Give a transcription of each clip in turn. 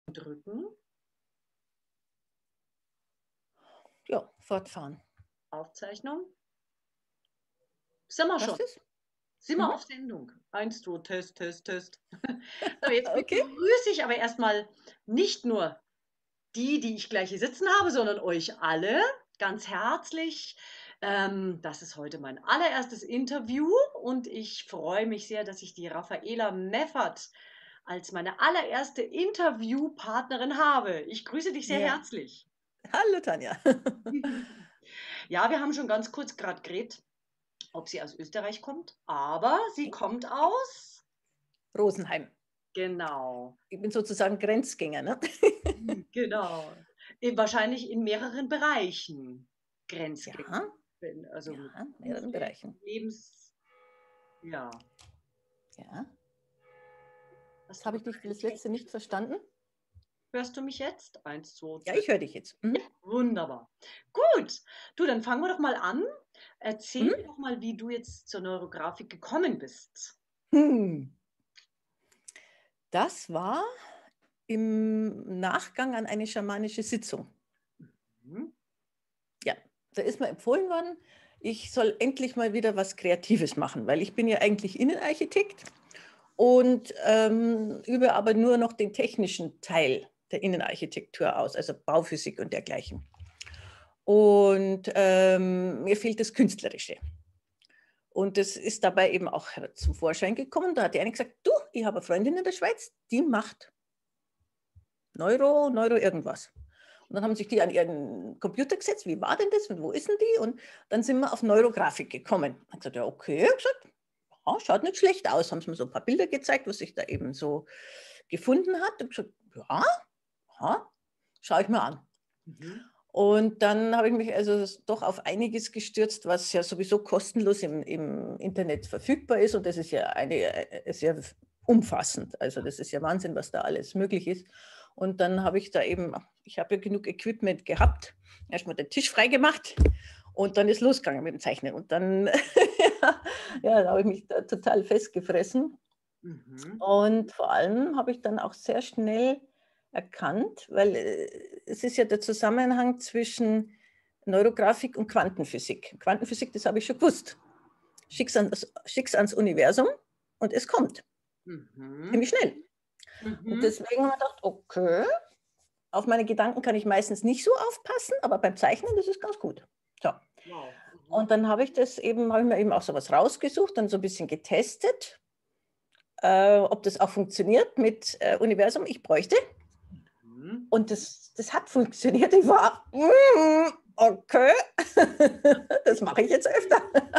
Drücken, Ja, fortfahren. Aufzeichnung. Sind wir schon. Passt es? Sind wir Mhm. auf Sendung. Eins, zwei, Test, Test, Test. So, jetzt Okay. begrüße ich aber erstmal nicht nur die ich gleich hier sitzen habe, sondern euch alle ganz herzlich. Das ist heute mein allererstes Interview und ich freue mich sehr, dass ich die Raffaela Meffert als meine allererste Interviewpartnerin habe. Ich grüße dich sehr Ja. herzlich. Hallo Tanja. Ja, wir haben schon ganz kurz gerade geredet, ob sie aus Österreich kommt, aber sie kommt aus, Rosenheim. genau, Ich bin sozusagen Grenzgänger, ne? genau, wahrscheinlich in mehreren Bereichen Grenzgänger, Ja, also mit ja, in mehreren Umfeld, Bereichen. Lebens, ja, Ja. hast Jetzt du habe gerade ich dich ein das letzte nicht technisches Problem? verstanden. Hörst du mich jetzt? Eins, zwei, Ja, tschüss. ich höre dich jetzt. Mhm. Ja, wunderbar. Gut, du, dann fangen wir doch mal an. Erzähl mir Mhm. doch mal, wie du jetzt zur Neurografik gekommen bist. Hm. Das war im Nachgang an eine schamanische Sitzung. Mhm. Ja, da ist mir empfohlen worden, ich soll endlich mal wieder was Kreatives machen, weil ich bin ja eigentlich Innenarchitekt und übe aber nur noch den technischen Teil der Innenarchitektur aus, also Bauphysik und dergleichen. Und mir fehlt das Künstlerische. Und das ist dabei eben auch zum Vorschein gekommen. Da hat die eine gesagt, du, ich habe eine Freundin in der Schweiz, die macht Neuro irgendwas. Und dann haben sich die an ihren Computer gesetzt, wie war denn das und wo ist denn die? Und dann sind wir auf Neurografik gekommen. Ich habe gesagt, ja okay, ich gesagt, ja, schaut nicht schlecht aus. Haben sie mir so ein paar Bilder gezeigt, was sich da eben so gefunden hat. Ich habe gesagt, ja, aha, schaue ich mir an. Mhm. Und dann habe ich mich also doch auf einiges gestürzt, was ja sowieso kostenlos im Internet verfügbar ist. Und das ist ja sehr umfassend. Also das ist ja Wahnsinn, was da alles möglich ist. Und dann habe ich da eben, ich habe ja genug Equipment gehabt, erstmal den Tisch freigemacht und dann ist losgegangen mit dem Zeichnen. Und dann ja, da habe ich mich da total festgefressen. Mhm. Und vor allem habe ich dann auch sehr schnell erkannt, weil es ist ja der Zusammenhang zwischen Neurografik und Quantenphysik. Quantenphysik, das habe ich schon gewusst. Schick's ans Universum und es kommt. Mhm. Ziemlich schnell. Und Mhm. deswegen habe ich gedacht, okay, auf meine Gedanken kann ich meistens nicht so aufpassen, aber beim Zeichnen, das ist ganz gut. So. Wow. Mhm. Und dann habe ich mir eben auch sowas rausgesucht, dann so ein bisschen getestet, ob das auch funktioniert mit Universum. Ich bräuchte. Mhm. Und das hat funktioniert. Ich war, okay, das mache ich jetzt öfter.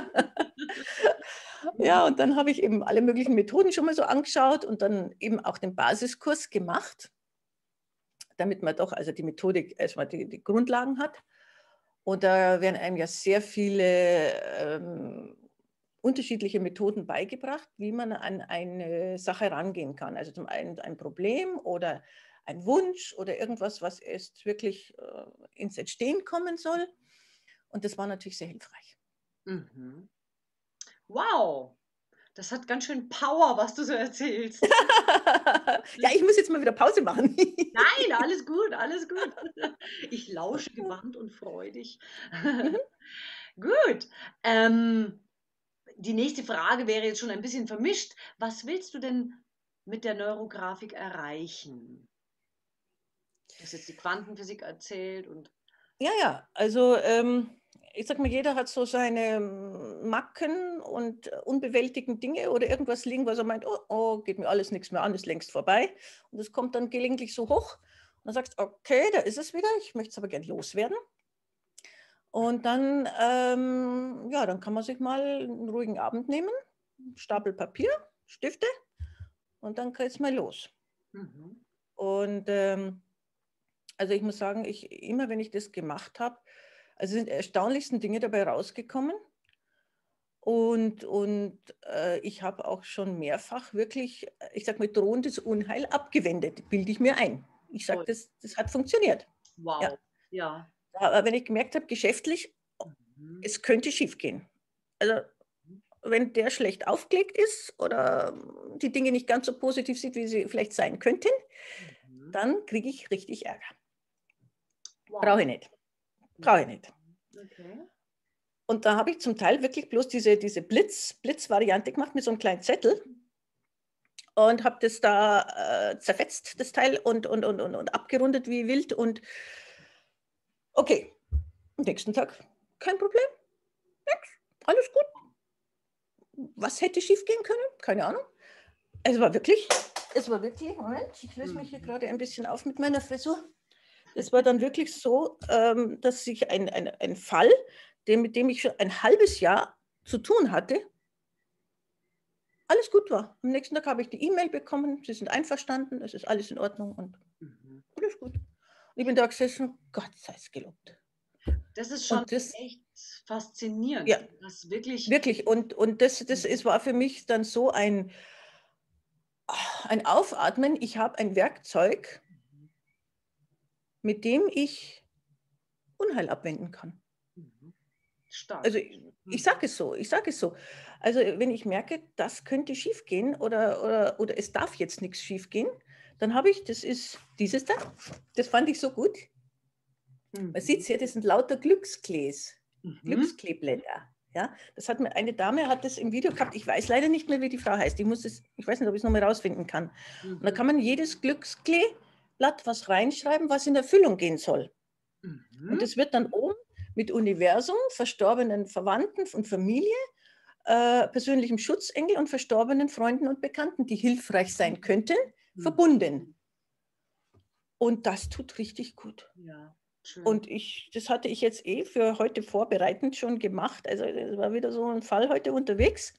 Ja, und dann habe ich eben alle möglichen Methoden schon mal so angeschaut und dann eben auch den Basiskurs gemacht, damit man doch also die Methodik erstmal die Grundlagen hat. Und da werden einem ja sehr viele unterschiedliche Methoden beigebracht, wie man an eine Sache rangehen kann. Also zum einen ein Problem oder ein Wunsch oder irgendwas, was erst wirklich ins Entstehen kommen soll. Und das war natürlich sehr hilfreich. Mhm. Wow, das hat ganz schön Power, was du so erzählst. Ja, ich muss jetzt mal wieder Pause machen. Nein, alles gut, alles gut. Ich lausche gebannt und freudig. Mhm. Gut. Ähm, die nächste Frage wäre jetzt schon ein bisschen vermischt. Was willst du denn mit der Neurografik erreichen? Du hast jetzt die Quantenphysik erzählt und Ja, ja, also ich sag mal, jeder hat so seine Macken und unbewältigten Dinge oder irgendwas liegen, was er meint, oh, oh, geht mir alles nichts mehr an, ist längst vorbei. Und das kommt dann gelegentlich so hoch. Und dann sagst du, okay, da ist es wieder, ich möchte es aber gern loswerden. Und dann, ja, dann kann man sich mal einen ruhigen Abend nehmen, einen Stapel Papier, Stifte und dann geht es mal los. mhm. Und also ich muss sagen, immer wenn ich das gemacht habe, also sind erstaunlichsten Dinge dabei rausgekommen. Und ich habe auch schon mehrfach wirklich, ich sage mal, drohendes Unheil abgewendet, bilde ich mir ein. Ich sage, Toll. das hat funktioniert. Ja. Wow. Ja. Aber wenn ich gemerkt habe, geschäftlich, Mhm. es könnte schief gehen. Also wenn der schlecht aufgelegt ist oder die Dinge nicht ganz so positiv sieht, wie sie vielleicht sein könnten, dann kriege ich richtig Ärger. Wow. Brauche ich nicht. Brauche ich nicht. Okay. Und da habe ich zum Teil wirklich bloß diese Blitz-Variante gemacht mit so einem kleinen Zettel und habe das da zerfetzt, das Teil, und abgerundet wie wild. Und okay, am nächsten Tag kein Problem, nix, alles gut. Was hätte schief gehen können? Keine Ahnung. Es war wirklich, Moment, ich löse mich hier gerade ein bisschen auf mit meiner Frisur. Es war dann wirklich so, dass sich ein Fall, mit dem ich schon ein halbes Jahr zu tun hatte, alles gut war. Am nächsten Tag habe ich die E-Mail bekommen, Sie sind einverstanden, es ist alles in Ordnung und alles gut. Und ich bin da gesessen, Gott sei es gelobt. Das ist schon Und das, echt faszinierend. ja, Das wirklich. wirklich. Und es war für mich dann so ein Aufatmen. Ich habe ein Werkzeug, mit dem ich Unheil abwenden kann. Stark. Also ich sage es so, Also wenn ich merke, das könnte schief gehen oder es darf jetzt nichts schief gehen, dann habe ich, das ist dieses da, das fand ich so gut. Man sieht es hier, das sind lauter Glückskleeblätter. Ja, das hat mir, eine Dame hat das im Video gehabt, ich weiß leider nicht mehr, wie die Frau heißt, ich weiß nicht, ob ich es nochmal rausfinden kann. Und da kann man jedes Glückskleeblatt was reinschreiben, was in Erfüllung gehen soll. Und das wird dann oben mit Universum, verstorbenen Verwandten und Familie, persönlichem Schutzengel und verstorbenen Freunden und Bekannten, die hilfreich sein könnten, verbunden. Und das tut richtig gut. Ja, schön. Und das hatte ich jetzt für heute vorbereitend schon gemacht. Also es war wieder so ein Fall heute unterwegs.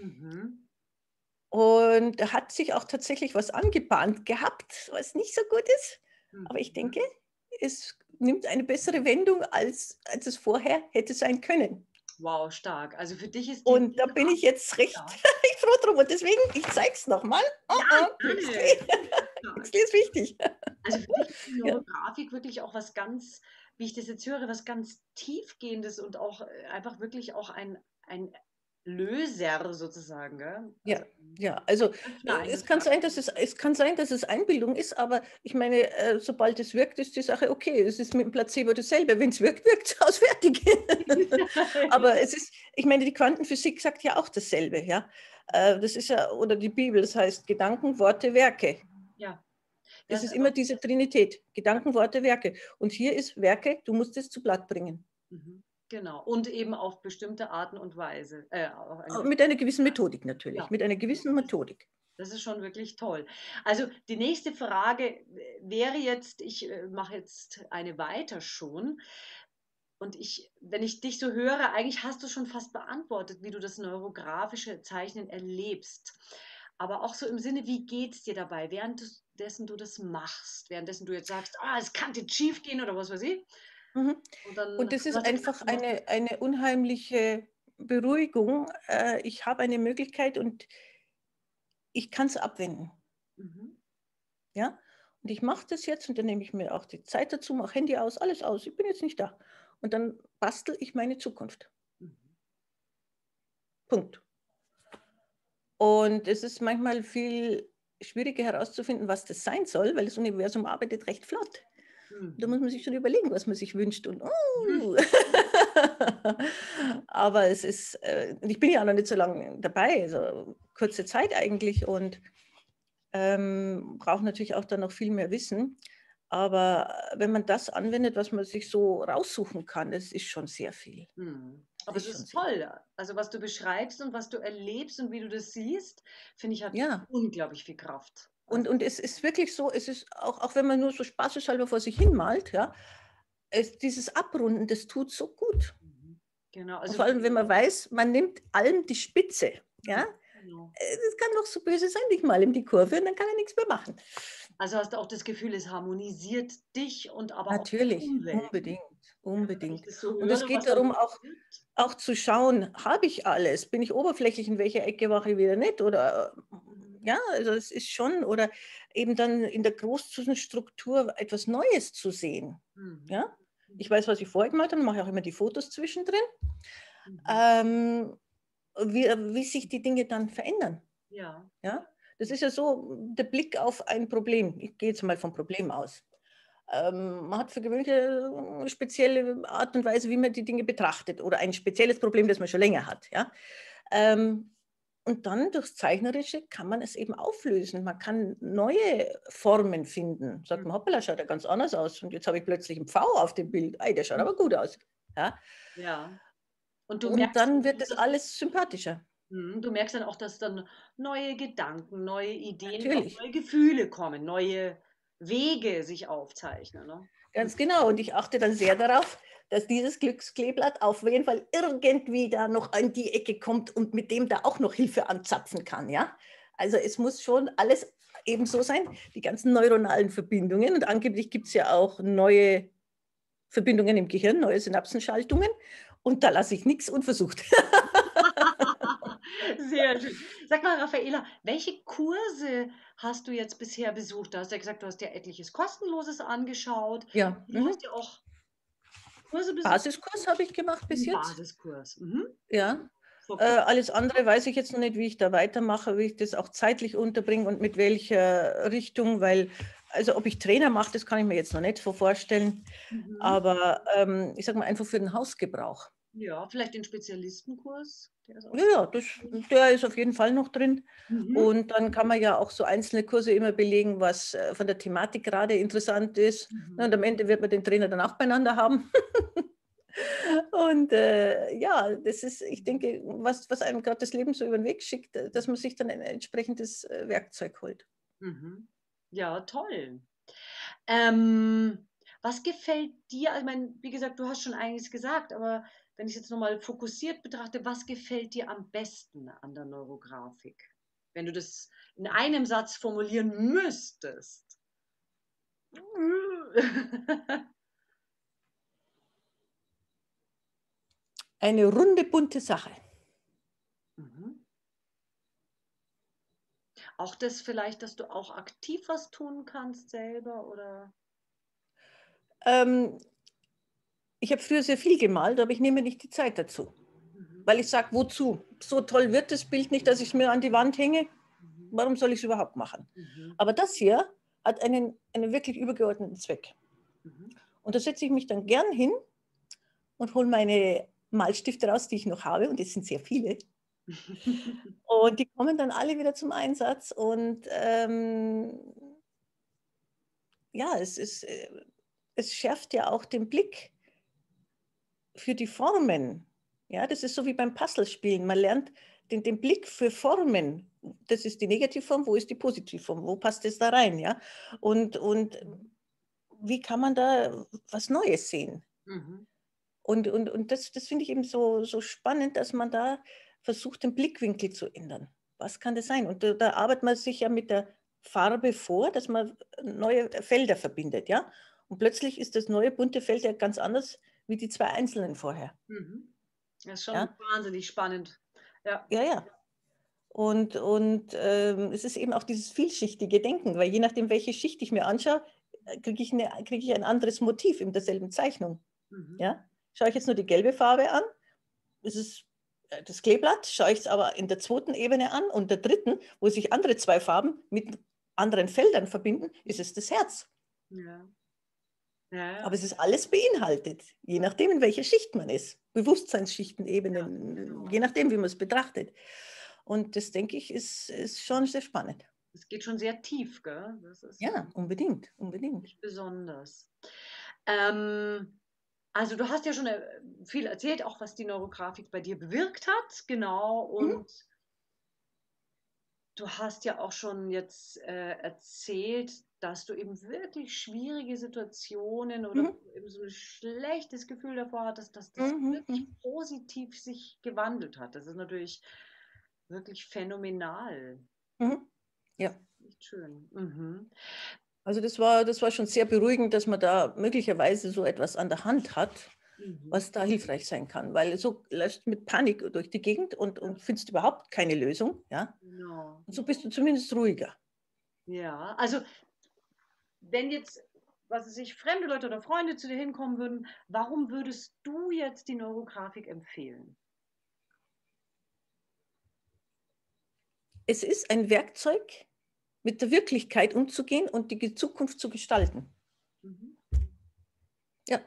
Und da hat sich auch tatsächlich was angebahnt gehabt, was nicht so gut ist. Aber ich denke, es nimmt eine bessere Wendung, als es vorher hätte sein können. Wow, stark. Also für dich ist und da bin ich jetzt recht froh drum. Und deswegen, ich zeige es nochmal. Glücksklee. Glücksklee ist wichtig. Also für dich ist die Neurografik wirklich auch was ganz, wie ich das jetzt höre, was ganz Tiefgehendes und auch einfach wirklich auch ein Löser sozusagen. Gell? Also es kann sein, dass es Einbildung ist, aber ich meine, sobald es wirkt, ist die Sache okay. Es ist mit dem Placebo dasselbe. Wenn es wirkt, wirkt es aus, fertig. Aber ich meine, die Quantenphysik sagt ja auch dasselbe. Ja? Das ist ja, oder die Bibel, das heißt Gedanken, Worte, Werke. Ja. Es ist immer diese Trinität, Gedanken, Worte, Werke. Und hier ist Werke, du musst es zu Blatt bringen. Genau, und eben auf bestimmte Arten und Weise. Mit einer gewissen Methodik natürlich, mit einer gewissen Methodik. Das ist schon wirklich toll. Also die nächste Frage wäre jetzt, ich mache jetzt eine weiter schon. Und wenn ich dich so höre, eigentlich hast du schon fast beantwortet, wie du das neurografische Zeichnen erlebst. Aber auch so im Sinne, wie geht es dir dabei, währenddessen du das machst, währenddessen du jetzt sagst, es kann jetzt schief gehen oder was weiß ich. Und das ist einfach eine unheimliche Beruhigung. Ich habe eine Möglichkeit und ich kann es abwenden. Ja? Und ich mache das jetzt und dann nehme ich mir auch die Zeit dazu, mache Handy aus, alles aus. Ich bin jetzt nicht da. Und dann bastel ich meine Zukunft. Punkt. Und es ist manchmal viel schwieriger herauszufinden, was das sein soll, weil das Universum arbeitet recht flott. Da muss man sich schon überlegen, was man sich wünscht. Und aber es ist, ich bin ja auch noch nicht so lange dabei, also kurze Zeit eigentlich und brauche natürlich auch dann noch viel mehr Wissen. Aber wenn man das anwendet, was man sich so raussuchen kann, das ist schon sehr viel. Aber es ist toll. Also was du beschreibst und was du erlebst und wie du das siehst, finde ich, hat unglaublich viel Kraft. Und es ist wirklich so, es ist auch wenn man nur so spaßeshalber vor sich hin malt, ja, dieses Abrunden, das tut so gut. Genau. Also vor allem, wenn man weiß, man nimmt allem die Spitze. Ja? Das kann doch so böse sein, ich male ihm die Kurve und dann kann er nichts mehr machen. Also hast du auch das Gefühl, es harmonisiert dich und aber natürlich, auch die Umwelt. Unbedingt. So höre, und es geht darum, auch zu schauen, habe ich alles? Bin ich oberflächlich, in welcher Ecke mache ich wieder nicht? Oder ja, also es ist schon, oder eben dann in der großen Struktur etwas Neues zu sehen. Ja? Ich weiß, was ich vorher gemalt habe, mache auch immer die Fotos zwischendrin. Wie sich die Dinge dann verändern. Ja. Das ist ja so der Blick auf ein Problem. Ich gehe jetzt mal vom Problem aus. Man hat für gewöhnlich eine spezielle Art und Weise, wie man die Dinge betrachtet oder ein spezielles Problem, das man schon länger hat. Ja? Ähm, und dann durchs Zeichnerische kann man es eben auflösen. Man kann neue Formen finden. Sagt man, hoppala, schaut ja ganz anders aus. Und jetzt habe ich plötzlich einen Pfau auf dem Bild. Ei, der schaut aber gut aus. Ja? Ja. Und du Und merkst, dann wird das alles sympathischer. du merkst dann auch, dass dann neue Gedanken, neue Ideen und auch Natürlich. neue Gefühle kommen, neue Wege sich aufzeichnen, ne? Ganz genau. Und ich achte dann sehr darauf, dass dieses Glückskleeblatt auf jeden Fall irgendwie da noch an die Ecke kommt und mit dem da auch noch Hilfe anzapfen kann. Ja? Also es muss schon alles eben so sein, die ganzen neuronalen Verbindungen. Und angeblich gibt es ja auch neue Verbindungen im Gehirn, neue Synapsenschaltungen. Und da lasse ich nichts unversucht. Sehr schön. Sag mal, Raffaela, welche Kurse hast du jetzt bisher besucht? Du hast ja gesagt, du hast dir etliches Kostenloses angeschaut. Ja, Du hast ja auch Kurse besucht, Basiskurs habe ich gemacht bis 'n jetzt. Basiskurs. Ja. Vor kurzem. Alles andere weiß ich jetzt noch nicht, wie ich da weitermache, wie ich das auch zeitlich unterbringe und mit welcher Richtung, weil, also ob ich Trainer mache, das kann ich mir jetzt noch nicht so vorstellen, Mhm. aber ich sage mal einfach für den Hausgebrauch. Ja, vielleicht den Spezialistenkurs, der ist auch Ja, ja, der ist auf jeden Fall noch drin. mhm, Und dann kann man ja auch so einzelne Kurse immer belegen, was von der Thematik gerade interessant ist. Na, mhm. und am Ende wird man den Trainer dann auch beieinander haben. Und ja, das ist, ich denke, was einem gerade das Leben so über den Weg schickt, dass man sich dann ein entsprechendes Werkzeug holt. Mhm. Ja, toll. Ähm, was gefällt dir? Also, ich meine, wie gesagt, du hast schon einiges gesagt, aber wenn ich es jetzt noch mal fokussiert betrachte, was gefällt dir am besten an der Neurografik? Wenn du das in einem Satz formulieren müsstest. Eine runde, bunte Sache. Mhm. Auch das vielleicht, dass du auch aktiv was tun kannst selber oder? Ähm, Ich habe früher sehr viel gemalt, aber ich nehme nicht die Zeit dazu, Mhm. weil ich sage, wozu? So toll wird das Bild nicht, dass ich es mir an die Wand hänge. Mhm. Warum soll ich es überhaupt machen? Mhm. Aber das hier hat einen wirklich übergeordneten Zweck. Mhm. Und da setze ich mich dann gern hin und hole meine Malstifte raus, die ich noch habe, und es sind sehr viele. Und die kommen dann alle wieder zum Einsatz. Und ja, es schärft ja auch den Blick für die Formen. Ja, das ist so wie beim Puzzlespielen. Man lernt den Blick für Formen. Das ist die Negativform, wo ist die Positivform? Wo passt es da rein? Ja? Und wie kann man da was Neues sehen? Mhm. Und das finde ich eben so spannend, dass man da versucht, den Blickwinkel zu ändern. Was kann das sein? Und da arbeitet man sich ja mit der Farbe vor, dass man neue Felder verbindet, ja? Und plötzlich ist das neue bunte Feld ja ganz anders wie die zwei einzelnen vorher, Mhm. Das ist schon ja? wahnsinnig spannend. Ja. Ja, ja. Und es ist eben auch dieses vielschichtige Denken, weil je nachdem, welche Schicht ich mir anschaue, krieg ich ein anderes Motiv in derselben Zeichnung. Mhm. Ja? Schaue ich jetzt nur die gelbe Farbe an, ist es das Kleeblatt, schaue ich es aber in der zweiten Ebene an und der dritten, wo sich andere zwei Farben mit anderen Feldern verbinden, ist es das Herz. Ja. Ja, Aber ja. es ist alles beinhaltet, je nachdem, in welcher Schicht man ist. Bewusstseinsschichten, Ja, Ebenen, genau. je nachdem, wie man es betrachtet. Und das, denke ich, ist schon sehr spannend. Es geht schon sehr tief, gell? Das ist Ja, unbedingt, unbedingt. wirklich besonders. Ähm, also du hast ja schon viel erzählt, auch was die Neurografik bei dir bewirkt hat, genau. Mhm, Und du hast ja auch schon jetzt erzählt, dass du eben wirklich schwierige Situationen oder mhm, wo du eben so ein schlechtes Gefühl davor hattest, dass das mhm, wirklich mhm, positiv sich gewandelt hat. Das ist natürlich wirklich phänomenal. mhm. Ja, Echt schön. Mhm. also das war schon sehr beruhigend, dass man da möglicherweise so etwas an der Hand hat, Mhm. was da hilfreich sein kann, weil so läufst du mit Panik durch die Gegend Ja, und findest überhaupt keine Lösung, ja. genau. Und so bist du zumindest ruhiger. Ja, also wenn jetzt, was weiß ich, fremde Leute oder Freunde zu dir hinkommen würden, warum würdest du jetzt die Neurografik empfehlen? Es ist ein Werkzeug, mit der Wirklichkeit umzugehen und die Zukunft zu gestalten. Mhm. Ja.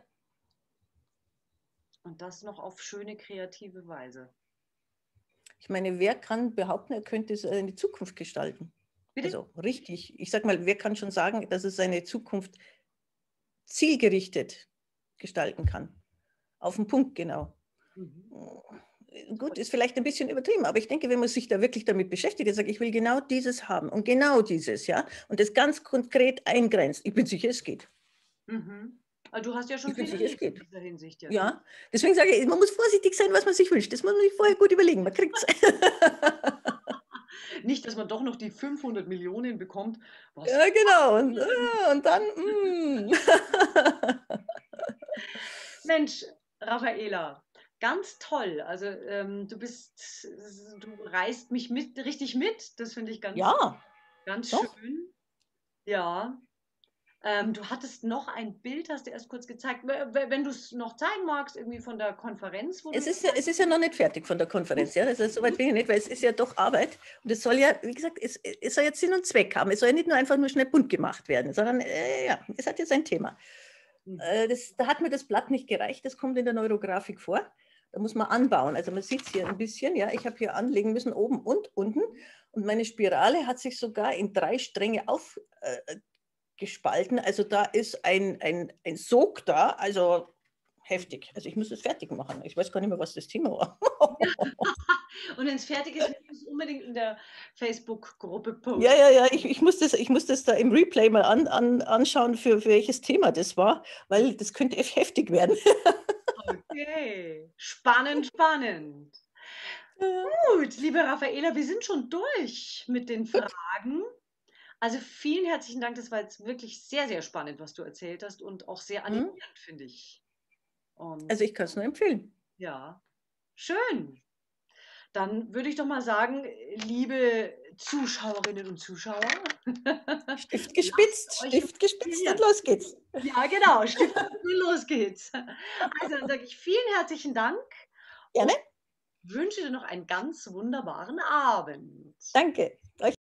Und das noch auf schöne, kreative Weise. Ich meine, wer kann behaupten, er könnte seine Zukunft gestalten? Bitte? Also richtig. Ich sage mal, wer kann schon sagen, dass es seine Zukunft zielgerichtet gestalten kann? Auf den Punkt genau. Mhm. Gut, ist vielleicht ein bisschen übertrieben, aber ich denke, wenn man sich da wirklich damit beschäftigt und sagt, ich will genau dieses haben und genau dieses, ja, und das ganz konkret eingrenzt, ich bin sicher, es geht. Mhm. Also du hast ja Ich schon bin viel sicher, es erlebt in geht. dieser Hinsicht jetzt. Ja, deswegen sage ich, man muss vorsichtig sein, was man sich wünscht. Das muss man sich vorher gut überlegen. Man kriegt es. Nicht, dass man doch noch die 500 Millionen bekommt. Was? Ja, genau. Und dann, Mensch, Raffaela, ganz toll. Also du reißt mich richtig mit. Das finde ich ja, ganz doch. schön. Ja. Du hattest noch ein Bild, hast du erst kurz gezeigt. Wenn du es noch zeigen magst, irgendwie von der Konferenz, wo du das Es ist ja noch nicht fertig von der Konferenz. Ja? Also soweit bin ich nicht, weil es ist ja doch Arbeit. Und es soll ja, wie gesagt, es soll jetzt Sinn und Zweck haben. Es soll ja nicht nur einfach nur schnell bunt gemacht werden, sondern ja, es hat jetzt ein Thema. Mhm. Da hat mir das Blatt nicht gereicht. Das kommt in der Neurografik vor. Da muss man anbauen. Also man sieht es hier ein bisschen. Ja, ich habe hier anlegen müssen, oben und unten. Und meine Spirale hat sich sogar in 3 Stränge aufgespalten. Also da ist ein Sog da. Also heftig. Also ich muss es fertig machen. Ich weiß gar nicht mehr, was das Thema war. Und wenn es fertig ist, musst du es unbedingt in der Facebook-Gruppe Ja, posten. ja, ja, ich muss das da im Replay mal anschauen, für welches Thema das war, weil das könnte echt heftig werden. Okay, spannend, spannend. Gut, liebe Raffaela, wir sind schon durch mit den Gut, Fragen. Also vielen herzlichen Dank, das war jetzt wirklich sehr, sehr spannend, was du erzählt hast und auch sehr hm? animierend, finde ich. Und Also ich kann es nur empfehlen. ja, schön. Dann würde ich doch mal sagen, liebe Zuschauerinnen und Zuschauer, lasst euch Stift gespitzt und inspirieren. los geht's. Ja, genau, Stift und los geht's. Also dann sage ich vielen herzlichen Dank und Gerne, wünsche dir noch einen ganz wunderbaren Abend. danke.